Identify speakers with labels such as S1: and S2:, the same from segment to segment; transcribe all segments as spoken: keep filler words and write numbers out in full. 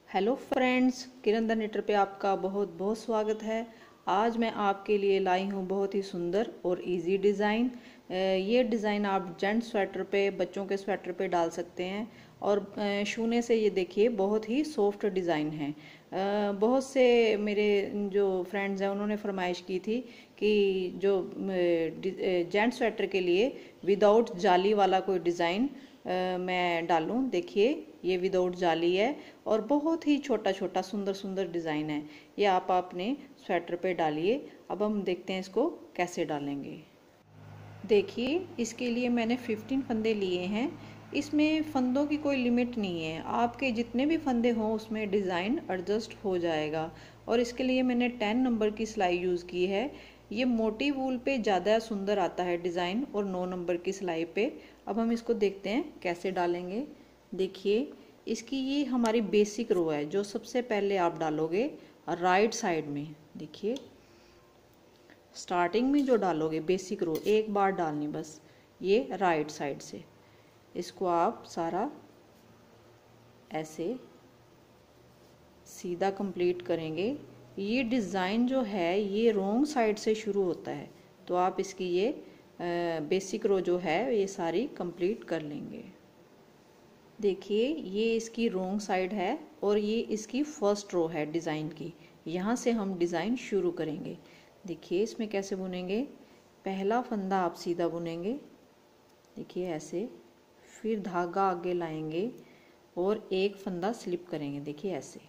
S1: Hello friends, Kiran the knitter पे आपका बहुत बहुत स्वागत है। आज मैं आपके लिए लाई हूँ बहुत ही सुंदर और इजी डिज़ाइन। ये डिज़ाइन आप जेंट स्वेटर पे, बच्चों के स्वेटर पे डाल सकते हैं और छूने से ये देखिए बहुत ही सॉफ्ट डिज़ाइन है। बहुत से मेरे जो फ्रेंड्स हैं उन्होंने फरमाइश की थी कि जो जेंट स्वेटर के लिए विदाउट जाली वाला कोई डिज़ाइन मैं डालूं। देखिए ये विदाउट जाली है और बहुत ही छोटा छोटा सुंदर सुंदर डिज़ाइन है। ये आप अपने स्वेटर पे डालिए। अब हम देखते हैं इसको कैसे डालेंगे। देखिए इसके लिए मैंने पंद्रह फंदे लिए हैं। इसमें फंदों की कोई लिमिट नहीं है, आपके जितने भी फंदे हों उसमें डिज़ाइन एडजस्ट हो जाएगा। और इसके लिए मैंने दस नंबर की सिलाई यूज़ की है। ये मोटी वूल पे ज़्यादा सुंदर आता है डिज़ाइन और नौ नंबर की सिलाई पे। अब हम इसको देखते हैं कैसे डालेंगे। देखिए इसकी ये हमारी बेसिक रो है जो सबसे पहले आप डालोगे राइट साइड में। देखिए स्टार्टिंग में जो डालोगे बेसिक रो एक बार डालनी बस, ये राइट साइड से। इसको आप सारा ऐसे सीधा कंप्लीट करेंगे। ये डिज़ाइन जो है ये रॉन्ग साइड से शुरू होता है, तो आप इसकी ये बेसिक रो जो है ये सारी कंप्लीट कर लेंगे। देखिए ये इसकी रॉन्ग साइड है और ये इसकी फर्स्ट रो है डिज़ाइन की। यहाँ से हम डिज़ाइन शुरू करेंगे। देखिए इसमें कैसे बुनेंगे। पहला फंदा आप सीधा बुनेंगे, देखिए ऐसे, फिर धागा आगे लाएंगे और एक फंदा स्लिप करेंगे, देखिए ऐसे,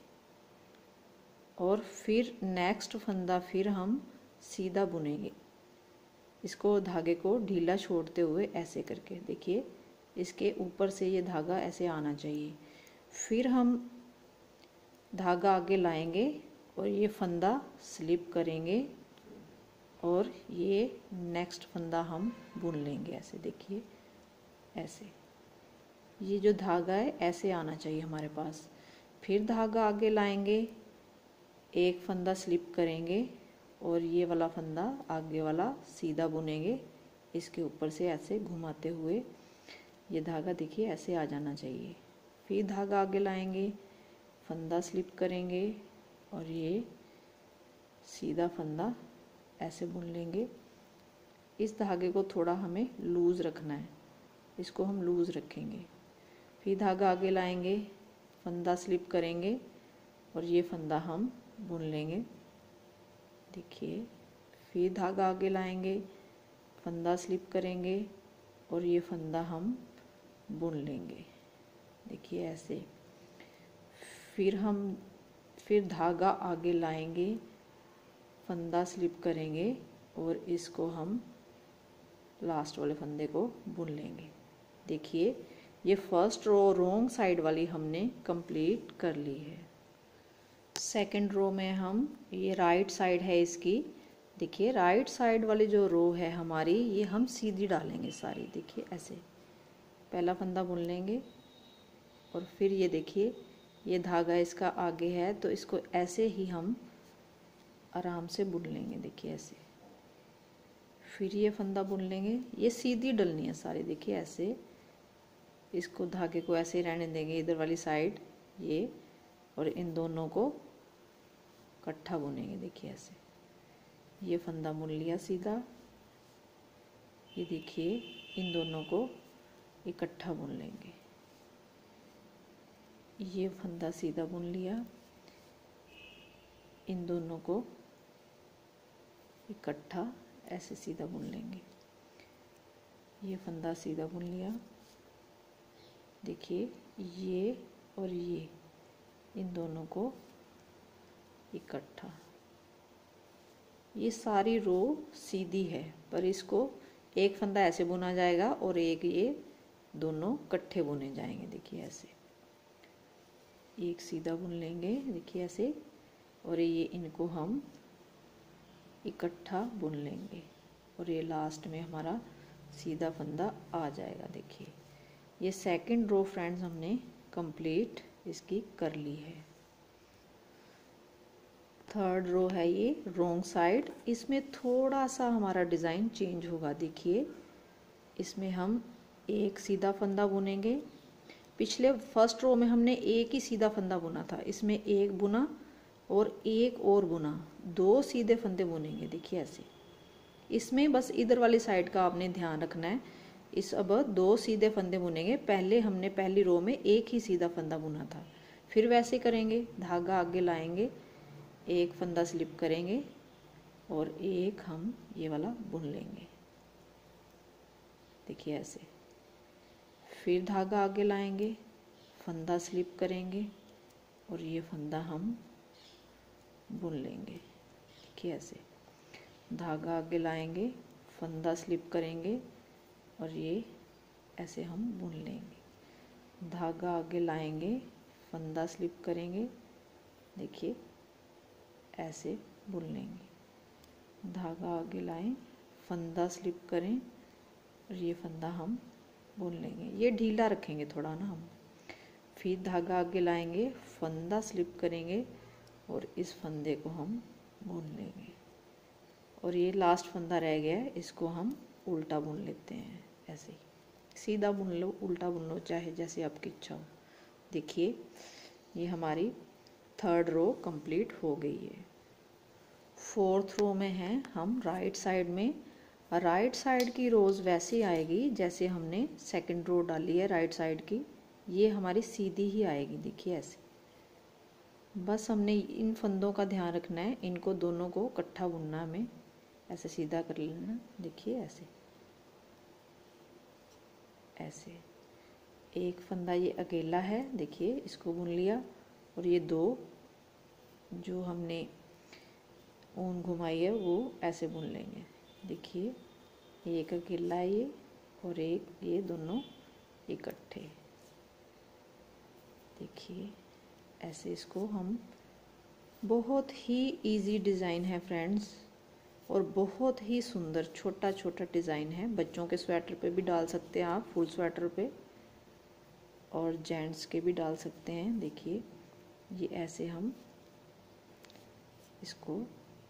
S1: और फिर नेक्स्ट फंदा फिर हम सीधा बुनेंगे। इसको धागे को ढीला छोड़ते हुए ऐसे करके, देखिए इसके ऊपर से ये धागा ऐसे आना चाहिए। फिर हम धागा आगे लाएंगे और ये फंदा स्लिप करेंगे और ये नेक्स्ट फंदा हम बुन लेंगे ऐसे। देखिए ऐसे, ये जो धागा है ऐसे आना चाहिए हमारे पास। फिर धागा आगे लाएंगे, एक फंदा स्लिप करेंगे और ये वाला फंदा आगे वाला सीधा बुनेंगे। इसके ऊपर से ऐसे घुमाते हुए ये धागा देखिए ऐसे आ जाना चाहिए। फिर धागा आगे लाएंगे, फंदा स्लिप करेंगे और ये सीधा फंदा ऐसे बुन लेंगे। इस धागे को थोड़ा हमें लूज़ रखना है, इसको हम लूज़ रखेंगे। फिर धागा आगे लाएंगे, फंदा स्लिप करेंगे और ये फंदा हम बुन लेंगे। देखिए फिर धागा आगे लाएंगे, फंदा स्लिप करेंगे और ये फंदा हम बुन लेंगे, देखिए ऐसे। फिर हम फिर धागा आगे लाएंगे, फंदा स्लिप करेंगे और इसको हम लास्ट वाले फंदे को बुन लेंगे। देखिए ये फर्स्ट रो रॉन्ग साइड वाली हमने कंप्लीट कर ली है। सेकंड रो में हम, ये राइट साइड है इसकी, देखिए राइट साइड वाली जो रो है हमारी ये हम सीधी डालेंगे सारी। देखिए ऐसे पहला फंदा बुन लेंगे और फिर ये देखिए ये धागा इसका आगे है तो इसको ऐसे ही हम आराम से बुन लेंगे, देखिए ऐसे। फिर ये फंदा बुन लेंगे, ये सीधी डलनी है सारी, देखिए ऐसे। इसको धागे को ऐसे रहने देंगे इधर वाली साइड ये, और इन दोनों को इकट्ठा बुनेंगे, देखिए ऐसे। ये फंदा बुन लिया सीधा, ये देखिए इन दोनों को इकट्ठा बुन लेंगे। ये फंदा सीधा बुन लिया, इन दोनों को इकट्ठा ऐसे सीधा बुन लेंगे। ये फंदा सीधा बुन लिया, देखिए ये और ये इन दोनों को इकट्ठा। ये सारी रो सीधी है पर इसको एक फंदा ऐसे बुना जाएगा और एक ये दोनों इकट्ठे बुने जाएंगे, देखिए ऐसे। एक सीधा बुन लेंगे, देखिए ऐसे, और ये इनको हम इकट्ठा बुन लेंगे और ये लास्ट में हमारा सीधा फंदा आ जाएगा। देखिए ये सेकंड रो फ्रेंड्स हमने कंप्लीट इसकी कर ली है। थर्ड रो है ये रॉन्ग साइड, इसमें थोड़ा सा हमारा डिज़ाइन चेंज होगा। देखिए इसमें हम एक सीधा फंदा बुनेंगे, पिछले फर्स्ट रो में हमने एक ही सीधा फंदा बुना था, इसमें एक बुना और एक और बुना, दो सीधे फंदे बुनेंगे। देखिए ऐसे, इसमें बस इधर वाली साइड का आपने ध्यान रखना है। इस अब दो सीधे फंदे बुनेंगे, पहले हमने पहली रो में एक ही सीधा फंदा बुना था। फिर वैसे करेंगे, धागा आगे लाएंगे, एक फंदा स्लिप करेंगे और एक हम ये वाला बुन लेंगे। देखिए ऐसे, फिर धागा आगे लाएंगे, फंदा स्लिप करेंगे और ये फंदा हम बुन लेंगे। देखिए ऐसे, धागा आगे लाएंगे, फंदा स्लिप करेंगे और ये ऐसे हम बुन लेंगे। धागा आगे लाएंगे, फंदा स्लिप करेंगे, देखिए ऐसे बुन लेंगे। धागा आगे लाएं, फंदा स्लिप करें और ये फंदा हम बुन लेंगे। ये ढीला रखेंगे थोड़ा ना हम। फिर धागा आगे लाएंगे, फंदा स्लिप करेंगे और इस फंदे को हम बुन लेंगे। और ये लास्ट फंदा रह गया है, इसको हम उल्टा बुन लेते हैं। ऐसे ही सीधा बुन लो, उल्टा बुन लो, चाहे जैसे आपकी इच्छा हो। देखिए ये हमारी थर्ड रो कंप्लीट हो गई है। फोर्थ रो में है हम राइट साइड में। राइट साइड की रोज़ वैसे आएगी जैसे हमने सेकंड रो डाली है राइट साइड की, ये हमारी सीधी ही आएगी। देखिए ऐसे, बस हमने इन फंदों का ध्यान रखना है, इनको दोनों को इकट्ठा बुनना, हमें ऐसे सीधा कर लेना। देखिए ऐसे ऐसे, एक फंदा ये अकेला है, देखिए इसको बुन लिया और ये दो जो हमने ऊन घुमाई है वो ऐसे बुन लेंगे। देखिए एक अकेला है ये और एक ये दोनों इकट्ठे। देखिए ऐसे इसको हम, बहुत ही इजी डिज़ाइन है फ्रेंड्स और बहुत ही सुंदर छोटा छोटा डिज़ाइन है। बच्चों के स्वेटर पे भी डाल सकते हैं आप, फुल स्वेटर पे, और जेंट्स के भी डाल सकते हैं। देखिए ये ऐसे हम इसको,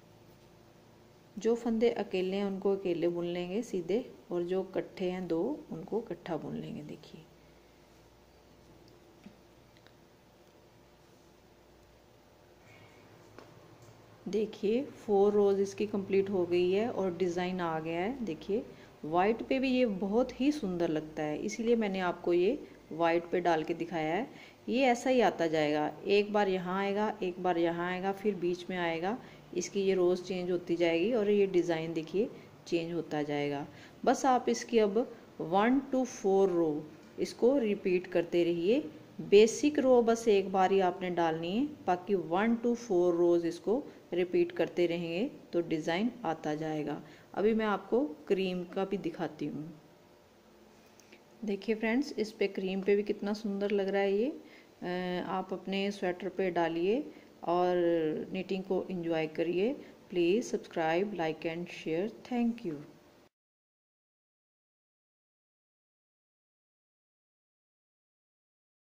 S1: जो फंदे अकेले हैं उनको अकेले बुन लेंगे सीधे, और जो इकट्ठे हैं दो उनको इकट्ठा बुन लेंगे। देखिए देखिए फोर रोज इसकी कंप्लीट हो गई है और डिज़ाइन आ गया है। देखिए वाइट पे भी ये बहुत ही सुंदर लगता है, इसीलिए मैंने आपको ये वाइट पे डाल के दिखाया है। ये ऐसा ही आता जाएगा, एक बार यहाँ आएगा, एक बार यहाँ आएगा, फिर बीच में आएगा। इसकी ये रोज़ चेंज होती जाएगी और ये डिज़ाइन देखिए चेंज होता जाएगा। बस आप इसकी अब वन टू फोर रो इसको रिपीट करते रहिए। बेसिक रो बस एक बार ही आपने डालनी है, बाकी वन टू फोर रोज इसको रिपीट करते रहेंगे तो डिज़ाइन आता जाएगा। अभी मैं आपको क्रीम का भी दिखाती हूँ। देखिए फ्रेंड्स, इस पे क्रीम पे भी कितना सुंदर लग रहा है ये। आप अपने स्वेटर पे डालिए और निटिंग को एंजॉय करिए। Please subscribe, like and share. Thank you.